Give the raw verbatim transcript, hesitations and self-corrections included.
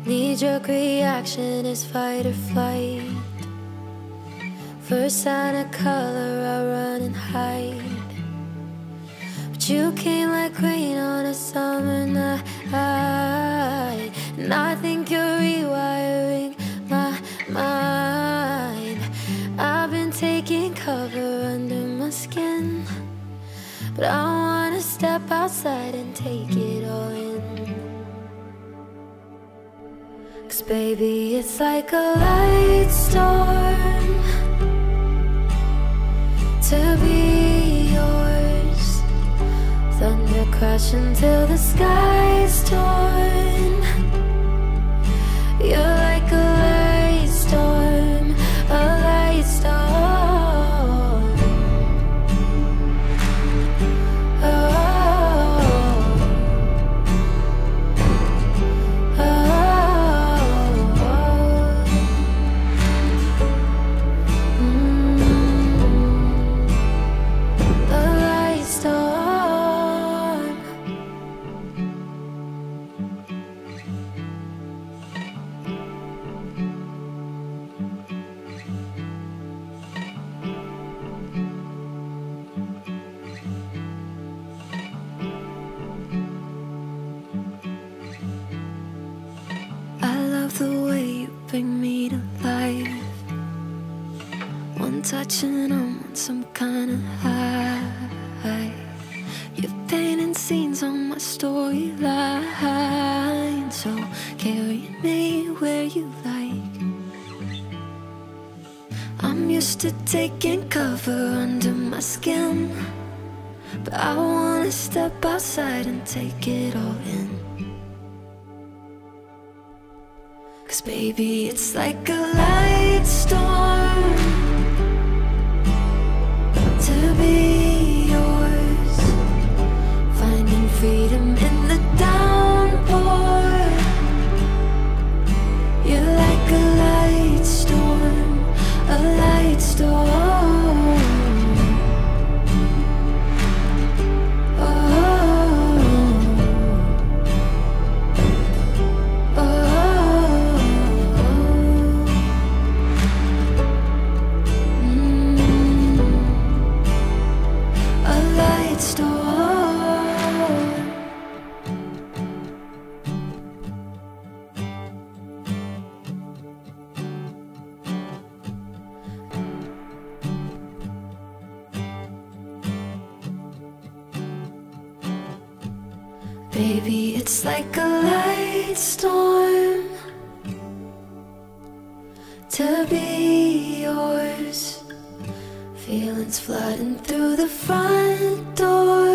Knee-jerk reaction is fight or flight. First sign of color, I run and hide. But you came like rain on a summer night, and I think you're rewiring my mind. I've been taking cover under my skin, but I wanna step outside and take it all in. 'Cause baby, it's like a light storm to be yours. Thunder crashing till the sky's torn. You're like a light storm, a light storm. Oh, oh, oh. Mm. A light storm. I love the way you bring me to life. One touch and I'm on some kind of high. You're painting scenes on my storyline, so carry me where you like. I'm used to taking cover under my skin, but I wanna step outside and take it all in. 'Cause baby, it's like a light storm to be yours. Finding freedom in the downpour. You're like a light storm, a light storm. Oh, oh, mm, a light storm. Baby, it's like a light storm to be yours. Feelings flooding through the front door.